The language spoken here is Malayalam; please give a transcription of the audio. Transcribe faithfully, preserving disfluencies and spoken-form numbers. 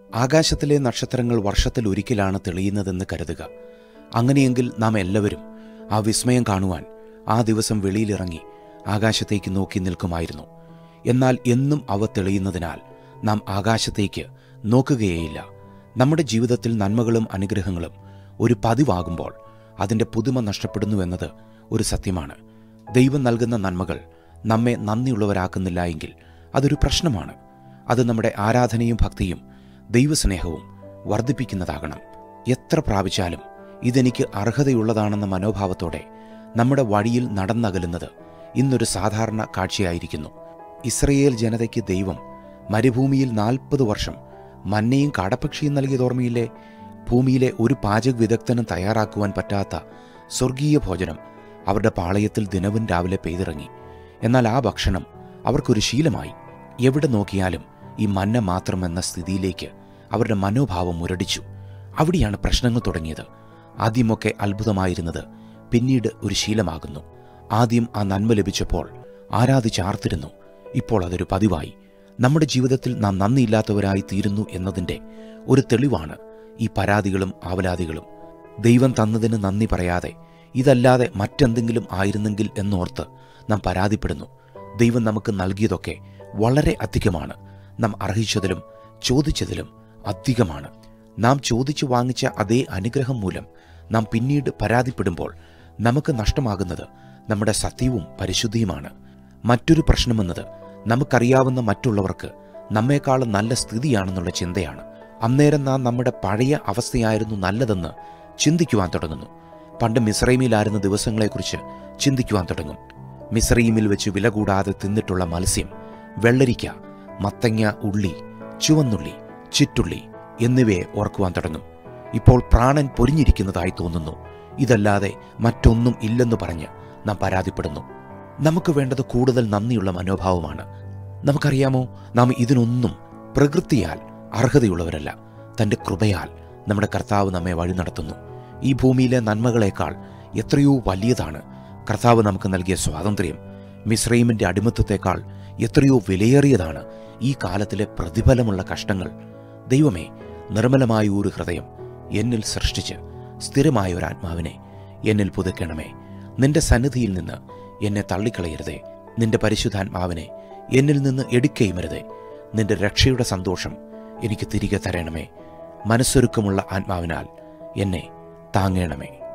ആകാശത്തിലെ നക്ഷത്രങ്ങൾ വർഷത്തിൽ ഒരിക്കലാണ് തെളിയുന്നതെന്ന് കരുതുക. അങ്ങനെയെങ്കിൽ നാം എല്ലാവരും ആ വിസ്മയം കാണുവാൻ ആ ദിവസം വെളിയിലിറങ്ങി ആകാശത്തേക്ക് നോക്കി നിൽക്കുമായിരുന്നു. എന്നാൽ എന്നും അവ തെളിയുന്നതിനാൽ നാം ആകാശത്തേക്ക് നോക്കുകയേയില്ല. നമ്മുടെ ജീവിതത്തിൽ നന്മകളും അനുഗ്രഹങ്ങളും ഒരു പതിവാകുമ്പോൾ അതിൻ്റെ പുതുമ നഷ്ടപ്പെടുന്നുവെന്നത് ഒരു സത്യമാണ്. ദൈവം നൽകുന്ന നന്മകൾ നമ്മെ നന്ദിയുള്ളവരാക്കുന്നില്ല എങ്കിൽ അതൊരു പ്രശ്നമാണ്. അത് നമ്മുടെ ആരാധനയും ഭക്തിയും ദൈവസ്നേഹവും വർദ്ധിപ്പിക്കുന്നതാകണം. എത്ര പ്രാപിച്ചാലും ഇതെനിക്ക് അർഹതയുള്ളതാണെന്ന മനോഭാവത്തോടെ നമ്മുടെ വഴിയിൽ നടന്നകലുന്നത് ഇന്നൊരു സാധാരണ കാഴ്ചയായിരിക്കുന്നു. ഇസ്രയേൽ ജനതയ്ക്ക് ദൈവം മരുഭൂമിയിൽ നാൽപ്പത് വർഷം മന്നയും കാടപ്പക്ഷിയും നൽകിയത് ഓർമ്മയില്ലേ? ഭൂമിയിലെ ഒരു പാചക വിദഗ്ധനും തയ്യാറാക്കുവാൻ പറ്റാത്ത സ്വർഗീയ ഭോജനം അവരുടെ പാളയത്തിൽ ദിനവും രാവിലെ പെയ്തിറങ്ങി. എന്നാൽ ആ ഭക്ഷണം അവർക്കൊരു ശീലമായി. എവിടെ നോക്കിയാലും ഈ മന്ന മാത്രമെന്ന സ്ഥിതിയിലേക്ക് അവരുടെ മനോഭാവം മുരടിച്ചു. അവിടെയാണ് പ്രശ്നങ്ങൾ തുടങ്ങിയത്. ആദ്യമൊക്കെ അത്ഭുതമായിരുന്നത് പിന്നീട് ഒരു ശീലമാകുന്നു. ആദ്യം ആ നന്മ ലഭിച്ചപ്പോൾ ആരാധിച്ചാർത്തിരുന്നു. ഇപ്പോൾ അതൊരു പതിവായി. നമ്മുടെ ജീവിതത്തിൽ നാം നന്ദിയില്ലാത്തവരായി തീരുന്നു എന്നതിൻ്റെ ഒരു തെളിവാണ് ഈ പരാതികളും ആവലാതികളും. ദൈവം തന്നതിന് നന്ദി പറയാതെ ഇതല്ലാതെ മറ്റെന്തെങ്കിലും ആയിരുന്നെങ്കിൽ എന്നോർത്ത് നാം പരാതിപ്പെടുന്നു. ദൈവം നമുക്ക് നൽകിയതൊക്കെ വളരെ അധികമാണ്. നാം അർഹിച്ചതിലും ചോദിച്ചതിലും അധികമാണ്. നാം ചോദിച്ചു വാങ്ങിച്ച അതേ അനുഗ്രഹം മൂലം നാം പിന്നീട് പരാതിപ്പെടുമ്പോൾ നമുക്ക് നഷ്ടമാകുന്നത് നമ്മുടെ സത്യവും പരിശുദ്ധിയുമാണ്. മറ്റൊരു പ്രശ്നമെന്നത് നമുക്കറിയാവുന്ന മറ്റുള്ളവർക്ക് നമ്മെക്കാളും നല്ല സ്ഥിതിയാണെന്നുള്ള ചിന്തയാണ്. അന്നേരം നാം നമ്മുടെ പഴയ അവസ്ഥയായിരുന്നു നല്ലതെന്ന് ചിന്തിക്കുവാൻ തുടങ്ങുന്നു. പണ്ട് മിസ്രൈമിലായിരുന്ന ദിവസങ്ങളെക്കുറിച്ച് ചിന്തിക്കുവാൻ തുടങ്ങും. മിസ്രൈമിൽ വെച്ച് വില കൂടാതെ തിന്നിട്ടുള്ള മത്സ്യം, വെള്ളരിക്ക, മത്തങ്ങ, ഉള്ളി, ചുവന്നുള്ളി, ചിറ്റുള്ളി എന്നിവയെ ഓർക്കുവാൻ തുടങ്ങും. ഇപ്പോൾ പ്രാണൻ പൊരിഞ്ഞിരിക്കുന്നതായി തോന്നുന്നു. ഇതല്ലാതെ മറ്റൊന്നും ഇല്ലെന്ന് പറഞ്ഞ് നാം പരാതിപ്പെടുന്നു. നമുക്ക് വേണ്ടത് കൂടുതൽ നന്ദിയുള്ള മനോഭാവമാണ്. നമുക്കറിയാമോ, നാം ഇതിനൊന്നും പ്രകൃതിയാൽ അർഹതയുള്ളവരല്ല. തൻ്റെ കൃപയാൽ നമ്മുടെ കർത്താവ് നമ്മെ വഴി നടത്തുന്നു. ഈ ഭൂമിയിലെ നന്മകളേക്കാൾ എത്രയോ വലിയതാണ് കർത്താവ് നമുക്ക് നൽകിയ സ്വാതന്ത്ര്യം. മിസ്രൈമിൻ്റെ അടിമത്തത്തേക്കാൾ എത്രയോ വിലയേറിയതാണ് ഈ കാലത്തിലെ പ്രതിഫലമുള്ള കഷ്ടങ്ങൾ. ദൈവമേ, നിർമ്മലമായ ഒരു ഹൃദയം എന്നിൽ സൃഷ്ടിച്ച് സ്ഥിരമായ ഒരു ആത്മാവിനെ എന്നിൽ പുതുക്കണമേ. നിന്റെ സന്നിധിയിൽ നിന്ന് എന്നെ തള്ളിക്കളയരുതേ. നിന്റെ പരിശുദ്ധാത്മാവിനെ എന്നിൽ നിന്ന് എടുക്കുകയുമരുതേ. നിന്റെ രക്ഷയുടെ സന്തോഷം എനിക്ക് തിരികെ തരണമേ. മനസ്സൊരുക്കമുള്ള ആത്മാവിനാൽ എന്നെ താങ്ങണമേ.